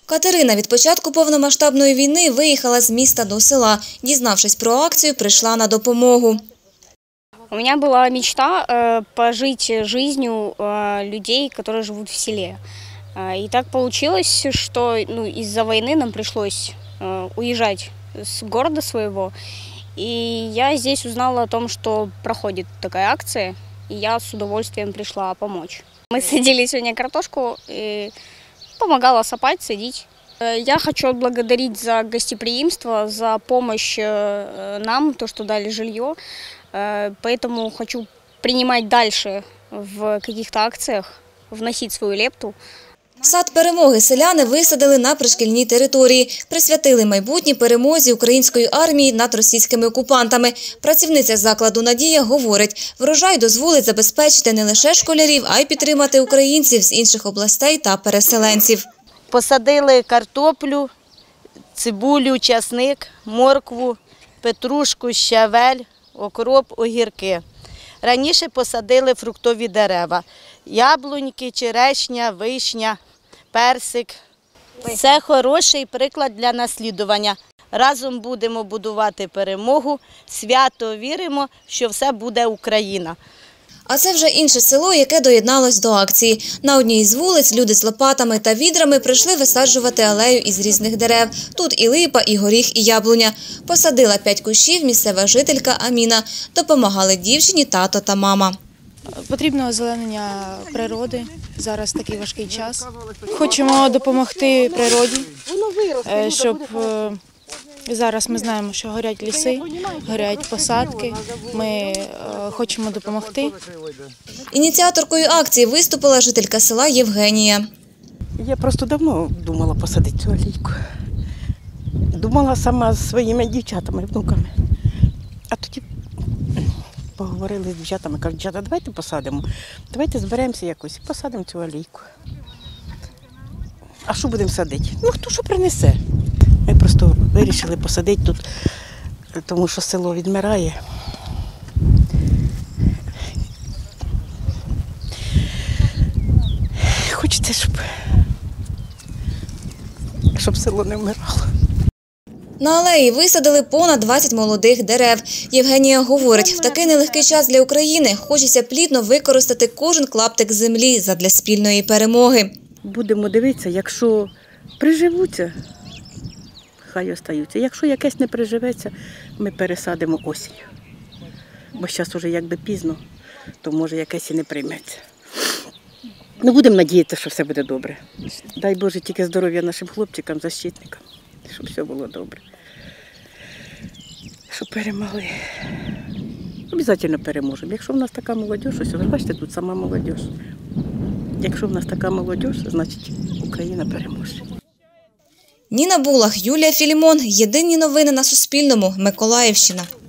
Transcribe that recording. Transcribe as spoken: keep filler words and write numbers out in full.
Катерина від початку повномасштабної війни виїхала з міста до села. Дізнавшись про акцію, прийшла на допомогу. У меня была мечта э, пожить жизнью э, людей, которые живут в селе. Э, и так получилось, что ну, из-за войны нам пришлось э, уезжать с города своего. И я здесь узнала о том, что проходит такая акция, и я с удовольствием пришла помочь. Мы садили сегодня картошку и помогала сапать, садить. Я хочу отблагодарить за гостеприимство, за помощь нам, то, что дали жилье. Поэтому хочу принимать дальше в каких-то акциях, вносить свою лепту. Сад перемоги селяни висадили на пришкільній території. Присвятили майбутній перемозі української армії над російськими окупантами. Працівниця закладу «Надія» говорить, врожай дозволить забезпечити не лише школярів, а й підтримати українців з інших областей та переселенців. Посадили картоплю, цибулю, часник, моркву, петрушку, щавель, окроп, огірки. Раніше посадили фруктові дерева – яблуньки, черешня, вишня, персик. Це хороший приклад для наслідування. Разом будемо будувати перемогу, свято віримо, що все буде Україна. А це вже інше село, яке доєдналось до акції. На одній із вулиць люди з лопатами та відрами прийшли висаджувати алею із різних дерев. Тут і липа, і горіх, і яблуня. Посадила п'ять кущів місцева жителька Аміна. Допомагали дівчині тато та мама. Потрібно озеленення природи. Зараз такий важкий час. Хочемо допомогти природі, щоб... Зараз ми знаємо, що горять ліси, горять посадки. Ми е, хочемо допомогти. Ініціаторкою акції виступила жителька села Євгенія. Я просто давно думала посадити цю алейку. Думала сама з своїми дівчатами, внуками. А тоді поговорили з дівчатами, кажуть, дівчата, давайте посадимо, давайте зберемося якось і посадимо цю алейку. А що будемо садити? Ну, хто що принесе. Ми просто вирішили посадити тут, тому що село відмирає. Хочеться, щоб, щоб село не вмирало. На алеї висадили понад двадцять молодих дерев. Євгенія говорить, в такий нелегкий час для України хочеться плідно використати кожен клаптик землі задля спільної перемоги. Будемо дивитися, якщо приживуться, хай остаються. Якщо якесь не приживеться, ми пересадимо осінь. Бо зараз вже якби пізно, то може якесь і не прийметься. Ну, будемо надіятися, що все буде добре. Дай Боже тільки здоров'я нашим хлопчикам, защитникам, щоб все було добре. Щоб перемогли. Обов'язково переможемо. Якщо в нас така молодь, ось ви бачите, тут сама молодь. Якщо в нас така молодь, значить Україна переможе. Ніна Булах, Юлія Філімон. Єдині новини на Суспільному. Миколаївщина.